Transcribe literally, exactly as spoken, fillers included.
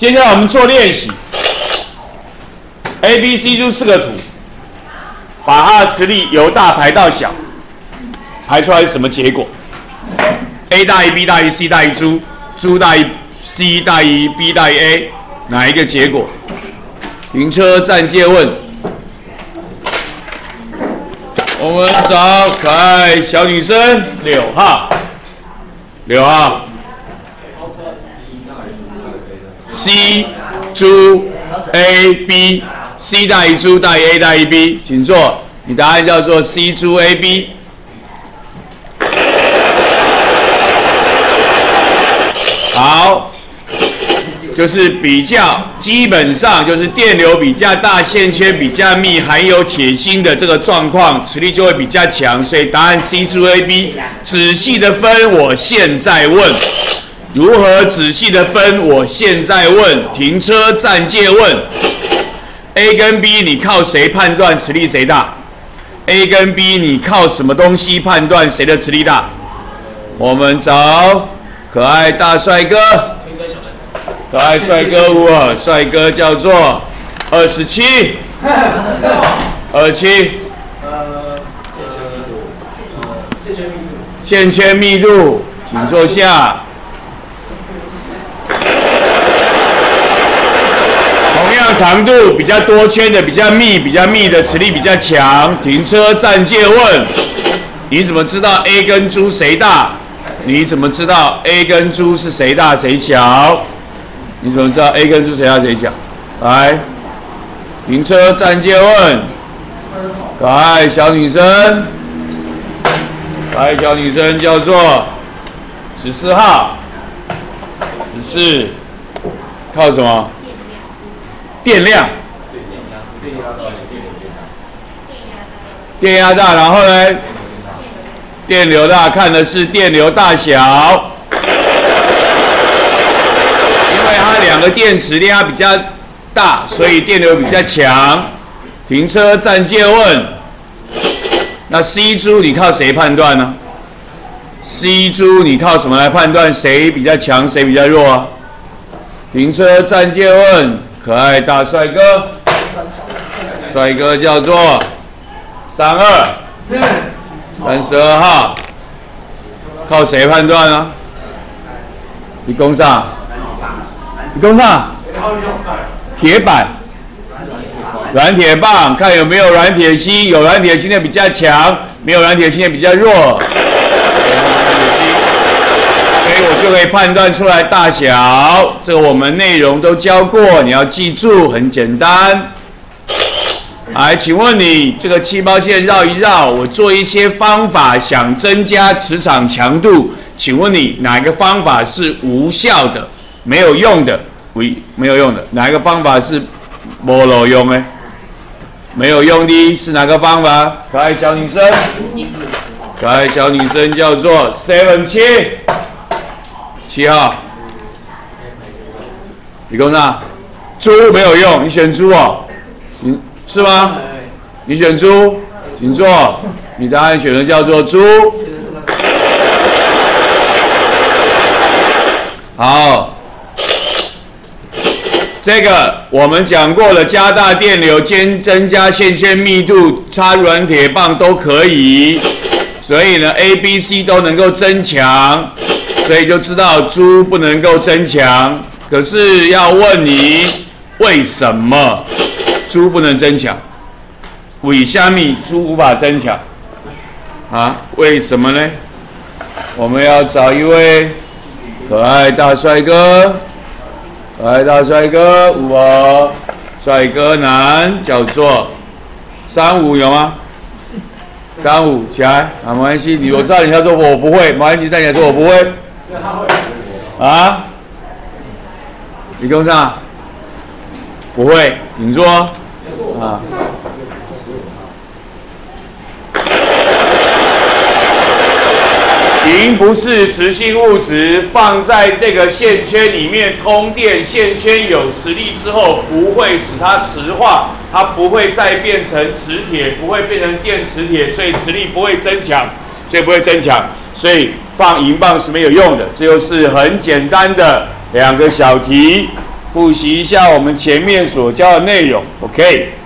接下来我们做练习 ，A、B、C 珠四个图，把它的磁力由大排到小，排出来是什么结果 ？A 大于 B 大于 C 大于珠，珠大于 C 大于 B 大于 A， 哪一个结果？停车暂借问。我们找可爱小女生六号，六号 ，C 珠 A B C 大于珠大于 A 大于 B， 请坐。你答案叫做 C 珠 A B。好，就是比较，基本上就是电流比较大，线圈比较密，含有铁锌的这个状况，磁力就会比较强。所以答案 C 珠 A B。仔细的分，我现在问。如何仔细的分？我现在问。停车暂借问。A 跟 B， 你靠谁判断磁力谁大 ？A 跟 B， 你靠什么东西判断谁的磁力大？我们找可爱大帅哥。可爱帅哥我帅哥叫做二十七，二十七。呃线圈密度，请坐下。同样长度比较多圈的比较密，比较密的磁力比较强。停车暂借问，你怎么知道 A 跟珠谁大？你怎么知道 A 跟珠是谁大谁小？你怎么知道 A 跟珠谁大谁小？来，停车暂借问，可爱小女生，可爱小女生叫做十四号，十四，靠什么？电量，电压大，然后呢？电流大，看的是电流大小。它两个电池电压比较大，所以电流比较强。停车暂借问，那 C 珠你靠谁判断呢 ？C 珠你靠什么来判断谁比较强，谁比较弱啊？停车暂借问，可爱大帅哥，帅哥叫做三二三十二号，靠谁判断呢？你攻上。你攻上铁板、软铁棒，看有没有软铁锌，有软铁锌的比较强，没有软铁锌的比较弱。所以我就可以判断出来大小。这个我们内容都教过，你要记住，很简单。来，请问你这个气泡线绕一绕，我做一些方法想增加磁场强度，请问你哪个方法是无效的？没有用的，没没有用的，哪一个方法是没路用的？没有用的是哪个方法？可爱小女生，可爱小女生叫做 seven 七，七号。李工长，猪没有用，你选猪哦，你是吗？你选猪，请坐。你答案选的叫做猪。好。这个我们讲过了，加大电流兼增加线圈密度，插软铁棒都可以。所以呢 ，A、B、C 都能够增强，所以就知道猪不能够增强。可是要问你，为什么猪不能增强？为什么猪无法增强？啊？为什么呢？我们要找一位可爱大帅哥。可爱大帅哥，我帅哥男叫做三五有吗？三五起来啊，没关系，你我知道你要说我不会，没关系，但你说我不会。啊？李工上不会，请坐啊。银不是磁性物质，放在这个线圈里面通电，线圈有磁力之后不会使它磁化，它不会再变成磁铁，不会变成电磁铁，所以磁力不会增强，所以不会增强，所以放银棒是没有用的。这就是很简单的两个小题， 复习一下我们前面所教的内容 ，OK。